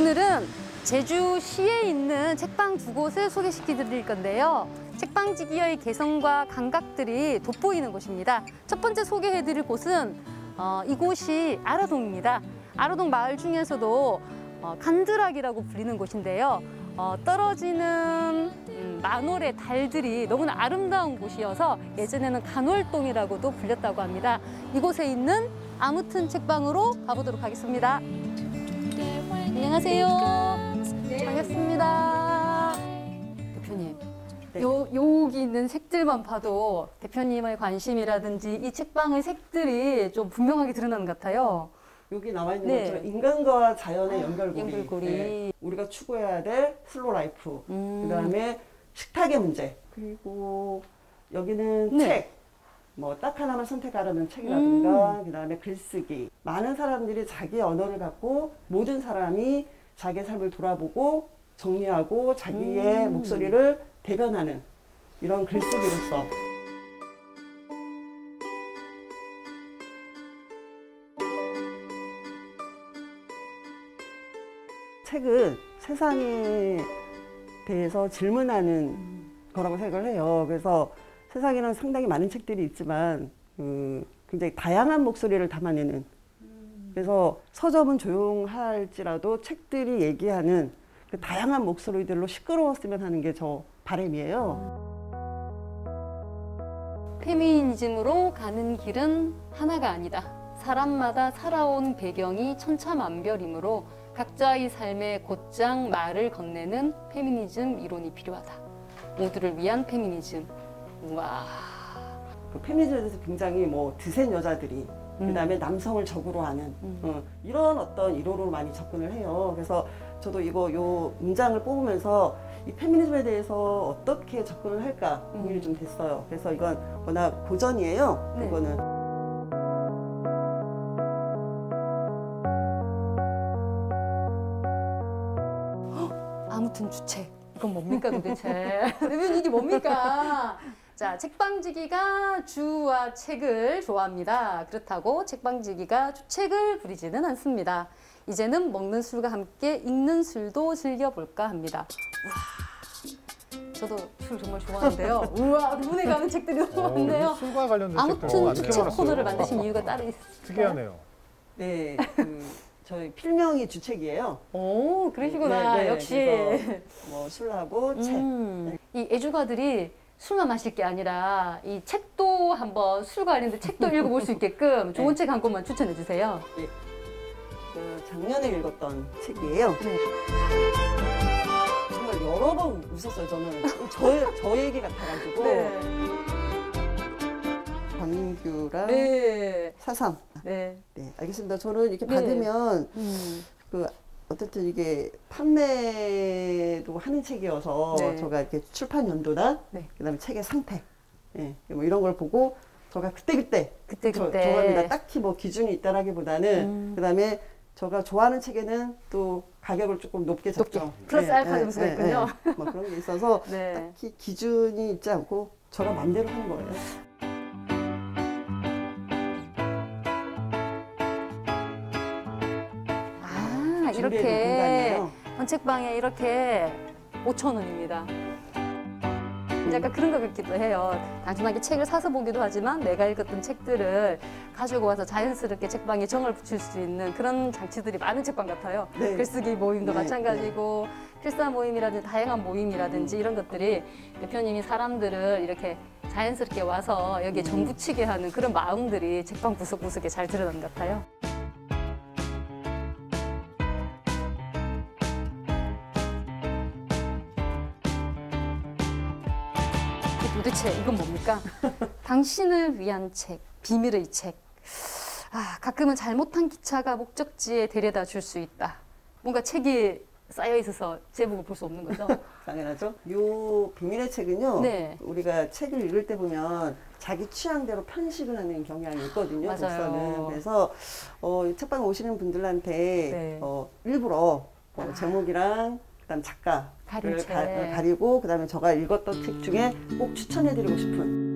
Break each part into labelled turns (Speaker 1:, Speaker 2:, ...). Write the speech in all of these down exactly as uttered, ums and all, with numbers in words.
Speaker 1: 오늘은 제주시에 있는 책방 두 곳을 소개시켜 드릴 건데요. 책방지기의 개성과 감각들이 돋보이는 곳입니다. 첫 번째 소개해 드릴 곳은 어, 이곳이 아라동입니다. 아라동 마을 중에서도 어, 간드락이라고 불리는 곳인데요. 어, 떨어지는 음, 만월의 달들이 너무나 아름다운 곳이어서 예전에는 간월동이라고도 불렸다고 합니다. 이곳에 있는 아무튼 책방으로 가보도록 하겠습니다. 안녕하세요. 네. 반갑습니다. 대표님,
Speaker 2: 네.
Speaker 1: 요, 여기 있는 색들만 봐도 대표님의 관심이라든지 이 책방의 색들이 좀 분명하게 드러나는 것 같아요.
Speaker 2: 여기 나와 있는
Speaker 1: 네.
Speaker 2: 것처럼 인간과 자연의
Speaker 1: 아,
Speaker 2: 연결고리.
Speaker 1: 연결고리.
Speaker 2: 네. 우리가 추구해야 될 슬로우 라이프.
Speaker 1: 음.
Speaker 2: 그다음에 식탁의 문제. 그리고 여기는
Speaker 1: 네.
Speaker 2: 책. 뭐 딱 하나만 선택하라는 책이라든가
Speaker 1: 음.
Speaker 2: 그다음에 글쓰기. 많은 사람들이 자기의 언어를 갖고 모든 사람이 자기의 삶을 돌아보고 정리하고 자기의
Speaker 1: 음.
Speaker 2: 목소리를 대변하는 이런 글쓰기로서 책은 세상에 대해서 질문하는 거라고 생각을 해요. 그래서 세상에는 상당히 많은 책들이 있지만 그 굉장히 다양한 목소리를 담아내는, 그래서 서점은 조용할지라도 책들이 얘기하는 그 다양한 목소리들로 시끄러웠으면 하는 게 저 바람이에요.
Speaker 1: 페미니즘으로 가는 길은 하나가 아니다. 사람마다 살아온 배경이 천차만별이므로 각자의 삶의 곧장 말을 건네는 페미니즘 이론이 필요하다. 모두를 위한 페미니즘. 와.
Speaker 2: 그 페미니즘에 대해서 굉장히 뭐 드센 여자들이
Speaker 1: 음.
Speaker 2: 그다음에 남성을 적으로 하는
Speaker 1: 음.
Speaker 2: 어, 이런 어떤 이론으로 많이 접근을 해요. 그래서 저도 이거 요 문장을 뽑으면서 이 페미니즘에 대해서 어떻게 접근을 할까 고민이
Speaker 1: 음.
Speaker 2: 좀 됐어요. 그래서 이건 워낙 고전이에요.
Speaker 1: 네.
Speaker 2: 이거는
Speaker 1: 아무튼 주책. 이건 뭡니까 도대체? 대표님 이게 뭡니까? 자, 책방지기가 주와 책을 좋아합니다. 그렇다고 책방지기가 주책을 부리지는 않습니다. 이제는 먹는 술과 함께 읽는 술도 즐겨볼까 합니다. 우와, 저도 술 정말 좋아하는데요. 우와, 눈에 가는 책들이 너무 많네요.
Speaker 3: 어, 술과 관련된 책들
Speaker 1: 아무튼
Speaker 3: 많이
Speaker 1: 주책
Speaker 3: 켜봤어요.
Speaker 1: 코너를 만드신 이유가 따로 있을까요?
Speaker 3: 특이하네요.
Speaker 2: 네, 그 저희 필명이 주책이에요.
Speaker 1: 오, 그러시구나.
Speaker 2: 네, 네,
Speaker 1: 역시.
Speaker 2: 그래서 뭐 술하고 책.
Speaker 1: 음, 이 애주가들이 술만 마실 게 아니라 이 책도 한번 술 관련된 책도 읽어볼 수 있게끔 좋은
Speaker 2: 네.
Speaker 1: 책 한 권만 추천해 주세요.
Speaker 2: 네. 그 작년에 읽었던 책이에요.
Speaker 1: 네.
Speaker 2: 정말 여러 번 웃었어요. 저는 저, 저 얘기 같아가지고
Speaker 1: 네.
Speaker 2: 광규랑
Speaker 1: 네.
Speaker 2: 사삼.
Speaker 1: 네.
Speaker 2: 네, 알겠습니다. 저는 이렇게
Speaker 1: 네.
Speaker 2: 받으면
Speaker 1: 음.
Speaker 2: 그 어쨌든 이게 판매도 하는 책이어서
Speaker 1: 네.
Speaker 2: 제가 이렇게 출판 연도나
Speaker 1: 네.
Speaker 2: 그다음에 책의 상태, 예, 뭐 이런 걸 보고 제가 그때 그때
Speaker 1: 그때
Speaker 2: 저,
Speaker 1: 그때.
Speaker 2: 좋아합니다. 딱히 뭐 기준이 있다라기보다는
Speaker 1: 음.
Speaker 2: 그다음에 제가 좋아하는 책에는 또 가격을 조금 높게 잡죠.
Speaker 1: 높게. 플러스
Speaker 2: 예,
Speaker 1: 알파
Speaker 2: 예,
Speaker 1: 점수가
Speaker 2: 예,
Speaker 1: 있군요.
Speaker 2: 예. 뭐 그런 게 있어서
Speaker 1: 네.
Speaker 2: 딱히 기준이 있지 않고 저랑 맘대로 하는 거예요.
Speaker 1: 아,
Speaker 2: 준비해둔
Speaker 1: 이렇게
Speaker 2: 공간이에요.
Speaker 1: 헌책방에 이렇게 오천 원입니다. 약간 그런 것 같기도 해요. 단순하게 책을 사서 보기도 하지만 내가 읽었던 책들을 가지고 와서 자연스럽게 책방에 정을 붙일 수 있는 그런 장치들이 많은 책방 같아요.
Speaker 2: 네.
Speaker 1: 글쓰기 모임도
Speaker 2: 네,
Speaker 1: 마찬가지고 필사 모임이라든지 다양한 모임이라든지 이런 것들이 대표님이 사람들을 이렇게 자연스럽게 와서 여기에 정 붙이게 하는 그런 마음들이 책방 구석구석에 잘 드러난 것 같아요. 도대체 이건 뭡니까? 당신을 위한 책, 비밀의 책. 아, 가끔은 잘못한 기차가 목적지에 데려다 줄 수 있다. 뭔가 책이 쌓여 있어서 제목을 볼 수 없는 거죠?
Speaker 2: 당연하죠. 요 비밀의 책은요.
Speaker 1: 네.
Speaker 2: 우리가 책을 읽을 때 보면 자기 취향대로 편식을 하는 경향이 있거든요.
Speaker 1: 맞아요.
Speaker 2: 독서는. 그래서 어, 이 책방 오시는 분들한테
Speaker 1: 네.
Speaker 2: 어, 일부러 어,
Speaker 1: 아.
Speaker 2: 제목이랑 그다음 작가를
Speaker 1: 가린 책.
Speaker 2: 가, 가리고 그다음에 제가 읽었던 책 중에 꼭 추천해드리고 싶은.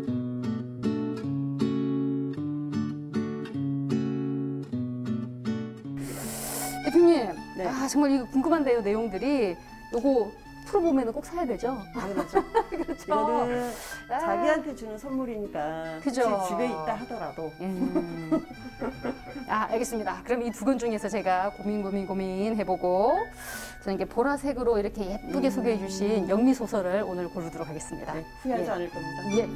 Speaker 1: 대표님.
Speaker 2: 네.
Speaker 1: 아, 정말 이거 궁금한데요, 내용들이. 요거 풀어보면 꼭 사야 되죠?
Speaker 2: 당연하죠.
Speaker 1: 그렇죠.
Speaker 2: 이거는
Speaker 1: 아.
Speaker 2: 자기한테 주는 선물이니까
Speaker 1: 그죠.
Speaker 2: 혹시 집에 있다 하더라도
Speaker 1: 음. 아, 알겠습니다. 그럼 이 두 권 중에서 제가 고민 고민 고민 해보고 저는 이게 보라색으로 이렇게 예쁘게
Speaker 2: 음.
Speaker 1: 소개해 주신 영미 소설을 오늘 고르도록 하겠습니다.
Speaker 2: 네, 후회하지
Speaker 1: 예.
Speaker 2: 않을 겁니다.
Speaker 1: 예.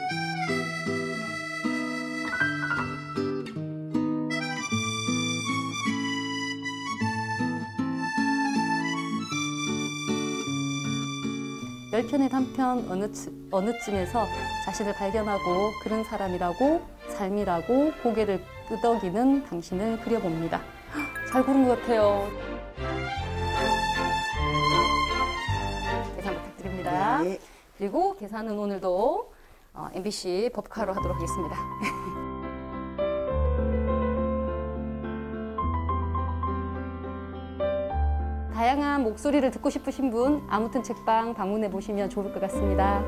Speaker 1: 열 편의 단편 어느, 쯤- 어느 쯤에서 자신을 발견하고 그런 사람이라고 삶이라고 고개를 끄덕이는 당신을 그려봅니다. 잘 고른 것 같아요. 계산 부탁드립니다.
Speaker 2: 네.
Speaker 1: 그리고 계산은 오늘도 어, 엠비씨 법카로 하도록 하겠습니다. 다양한 목소리를 듣고 싶으신 분 아무튼 책방 방문해 보시면 좋을 것 같습니다.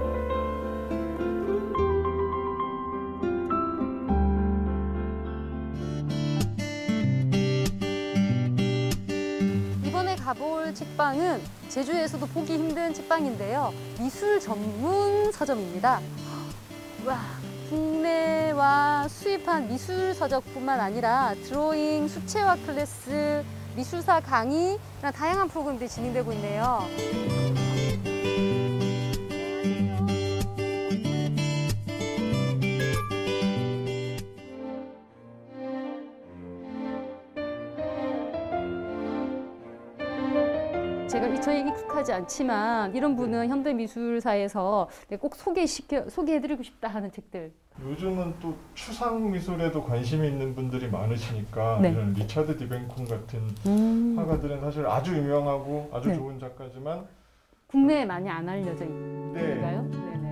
Speaker 1: 이번에 가볼 책방은 제주에서도 보기 힘든 책방인데요. 미술 전문 서점입니다. 와, 국내와 수입한 미술 서적뿐만 아니라 드로잉, 수채화 클래스, 미술사 강의, 이런 다양한 프로그램들이 진행되고 있네요. 제가 미처 익숙하지 않지만 이런 분은 현대미술사에서 꼭 소개시켜, 소개해드리고 싶다 하는 책들.
Speaker 3: 요즘은 또 추상 미술에도 관심이 있는 분들이 많으시니까
Speaker 1: 네.
Speaker 3: 이런 리차드 디벤콘 같은
Speaker 1: 음.
Speaker 3: 화가들은 사실 아주 유명하고 아주
Speaker 1: 네.
Speaker 3: 좋은 작가지만
Speaker 1: 국내에 많이 안 알려져
Speaker 3: 네.
Speaker 1: 있는가요? 네네.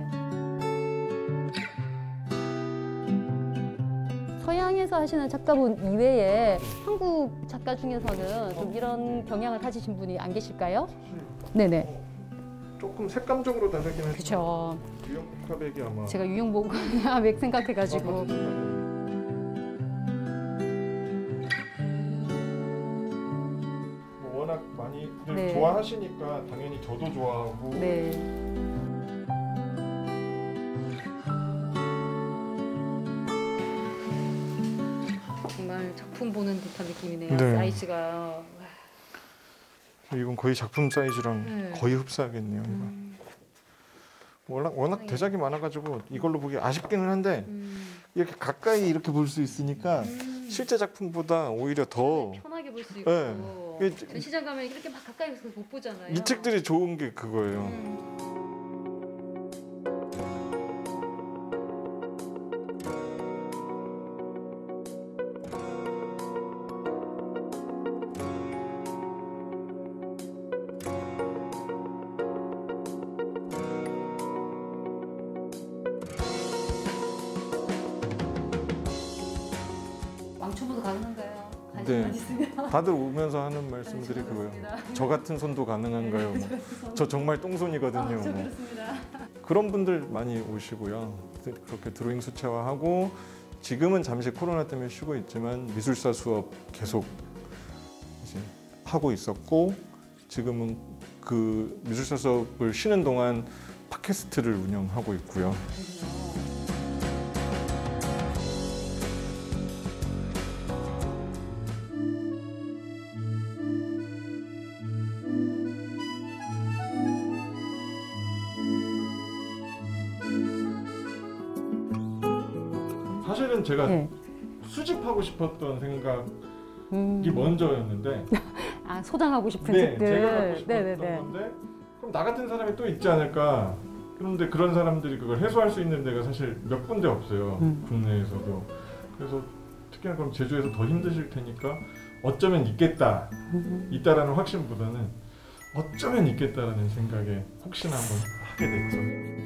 Speaker 1: 서양에서 하시는 작가분 이외에 한국 작가 중에서는 좀 이런 경향을 가지신 분이 안 계실까요?
Speaker 3: 사실
Speaker 1: 네네.
Speaker 3: 어, 조금 색감적으로 다르긴 하지만
Speaker 1: 그렇죠.
Speaker 3: 유영 카백이 아마
Speaker 1: 제가 유영복 맥 생각해가지고.
Speaker 3: 뭐 워낙 많이들
Speaker 1: 네.
Speaker 3: 좋아하시니까 당연히 저도 좋아하고
Speaker 1: 네. 정말 작품 보는 듯한 느낌이네요.
Speaker 3: 네.
Speaker 1: 사이즈가.
Speaker 3: 이건 거의 작품 사이즈랑
Speaker 1: 네.
Speaker 3: 거의 흡사하겠네요. 이거.
Speaker 1: 음.
Speaker 3: 워낙, 워낙
Speaker 1: 네.
Speaker 3: 대작이 많아가지고 이걸로 보기 아쉽기는 한데
Speaker 1: 음.
Speaker 3: 이렇게 가까이 이렇게 볼 수 있으니까
Speaker 1: 음.
Speaker 3: 실제 작품보다 오히려 더
Speaker 1: 편하게 볼 수 있고.
Speaker 3: 네. 이게
Speaker 1: 전시장 가면 이렇게 막 가까이서 못 보잖아요.
Speaker 3: 이 책들이 좋은 게 그거예요.
Speaker 1: 음. 왕초보도 가능한가요? 관심만
Speaker 3: 네.
Speaker 1: 있으면.
Speaker 3: 다들 오면서 하는 말씀들이 그거예요. 저 같은 손도 가능한가요? 뭐. 저 정말 똥손이거든요.
Speaker 1: 아, 저
Speaker 3: 뭐.
Speaker 1: 그렇습니다.
Speaker 3: 그런 분들 많이 오시고요. 그렇게 드로잉 수채화하고 지금은 잠시 코로나 때문에 쉬고 있지만 미술사 수업 계속 이제 하고 있었고 지금은 그 미술사 수업을 쉬는 동안 팟캐스트를 운영하고 있고요. 사실은 제가
Speaker 1: 네.
Speaker 3: 수집하고 싶었던 생각이
Speaker 1: 음.
Speaker 3: 먼저였는데
Speaker 1: 아, 소장하고 싶은
Speaker 3: 네,
Speaker 1: 책들.
Speaker 3: 제가 갖고 싶었던
Speaker 1: 네네네.
Speaker 3: 건데 그럼 나 같은 사람이 또 있지 않을까. 그런데 그런 사람들이 그걸 해소할 수 있는 데가 사실 몇 군데 없어요.
Speaker 1: 음.
Speaker 3: 국내에서도. 그래서 특히나 그럼 제주에서 더 힘드실 테니까 어쩌면 있겠다.
Speaker 1: 음.
Speaker 3: 있다라는 확신보다는 어쩌면 있겠다라는 생각에 혹시나 한번 하게 됐죠.